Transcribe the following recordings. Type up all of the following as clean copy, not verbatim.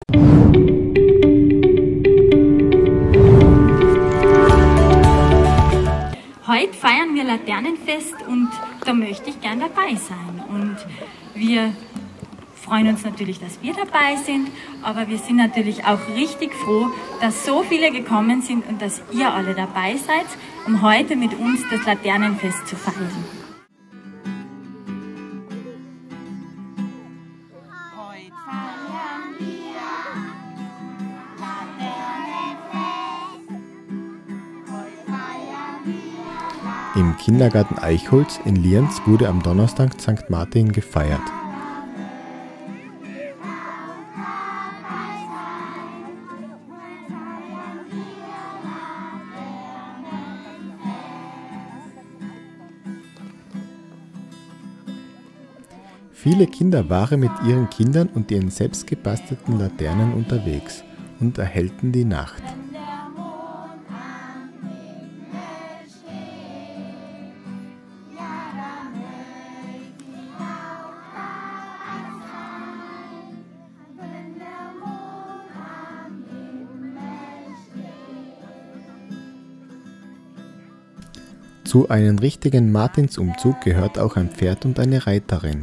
Heute feiern wir Laternenfest und da möchte ich gern dabei sein. Und wir freuen uns natürlich, dass wir dabei sind, aber wir sind natürlich auch richtig froh, dass so viele gekommen sind und dass ihr alle dabei seid, um heute mit uns das Laternenfest zu feiern. Im Kindergarten Eichholz in Lienz wurde am Donnerstag St. Martin gefeiert. Viele Kinder waren mit ihren Kindern und ihren selbst gebastelten Laternen unterwegs und erhellten die Nacht. Zu einem richtigen Martinsumzug gehört auch ein Pferd und eine Reiterin.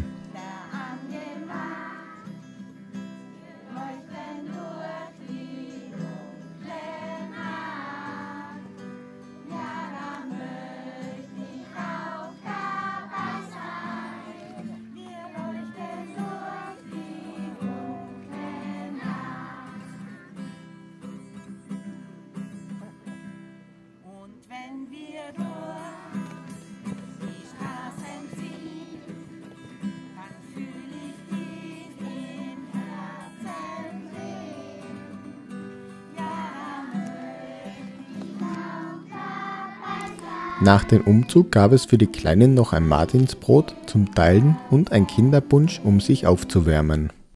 Nach dem Umzug gab es für die Kleinen noch ein Martinsbrot zum Teilen und ein Kinderpunsch, um sich aufzuwärmen.